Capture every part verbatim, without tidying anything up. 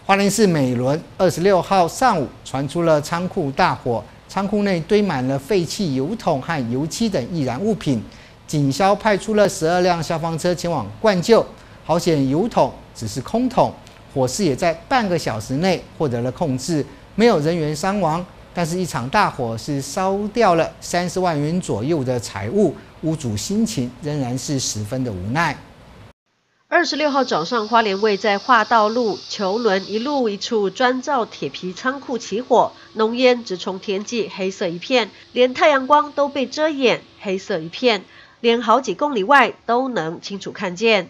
花莲市美仑二十六号上午传出了仓库大火，仓库内堆满了废弃油桶和油漆等易燃物品。警消派出了十二辆消防车前往灌救，好险油桶只是空桶，火势也在半个小时内获得了控制，没有人员伤亡。但是，一场大火是烧掉了三十万元左右的财物，屋主心情仍然是十分的无奈。 二十六号早上，花莲位在化道路球轮一路一处砖造铁皮仓库起火，浓烟直冲天际，黑色一片，连太阳光都被遮掩，黑色一片，连好几公里外都能清楚看见。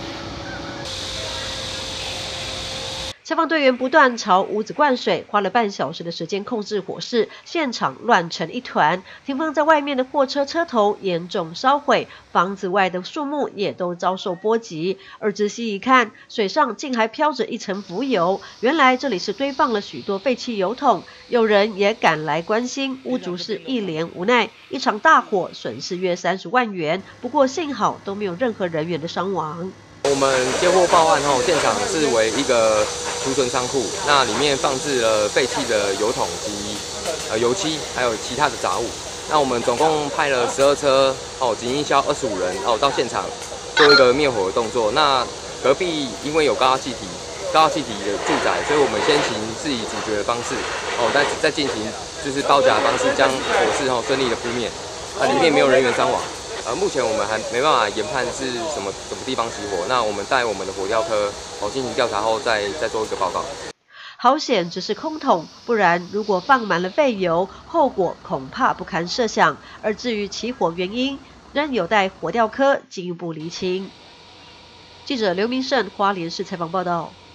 消防队员不断朝屋子灌水，花了半小时的时间控制火势，现场乱成一团。停放在外面的货车车头严重烧毁，房子外的树木也都遭受波及。而仔细一看，水上竟还飘着一层浮油，原来这里是堆放了许多废弃油桶。有人也赶来关心，屋主是一脸无奈。一场大火损失约三十万元，不过幸好都没有任何人员的伤亡。 我们接获报案后，现场是为一个储存仓库，那里面放置了废弃的油桶及呃油漆，还有其他的杂物。那我们总共派了十二车哦，警一消二十五人哦到现场做一个灭火的动作。那隔壁因为有高压气体、高压气体的住宅，所以我们先行是以阻绝的方式哦，再再进行就是包夹的方式，将火势哦顺利的扑灭。啊，里面没有人员伤亡。呃，目前我们还没办法研判是什么什么地方起火，那我们带我们的火调科哦进行调查后再再做一个报告。 好险只是空桶，不然如果放满了废油，后果恐怕不堪设想。而至于起火原因，仍有待火调科进一步厘清。记者刘明胜花莲市采访报道。